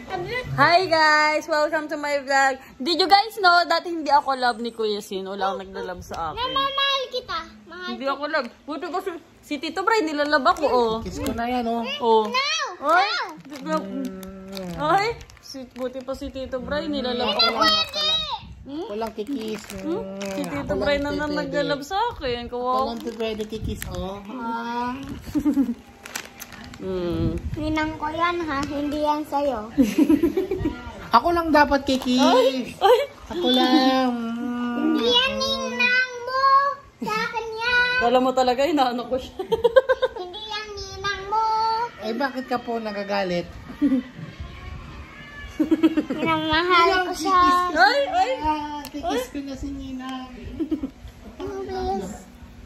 Hi guys! Welcome to my vlog. Did you guys know dati hindi ako love ni Kuya Sin? Wala akong naglalove sa akin. Mahal kita. Hindi ako love. Buti ko si Tito Bray, nilalove ako, oh. Kiss ko na yan, oh. Oh. No! Ay! Ay! Buti pa si Tito Bray, nilalove ako. Walang kikis. Si Tito Bray na naglalove sa akin. Kawawa. Walang pwede kikis, oh. Ninang ko yan ha, hindi yan sa'yo. Ako lang dapat kikis. Ako lang. Hindi yan ninang mo. Sa akin yan. Kala mo talaga, inaano ko siya. Hindi yan ninang mo. Eh, bakit ka po nagagalit? Minamahal ko siya. Ay! Ay! Kikis ko na si Nina.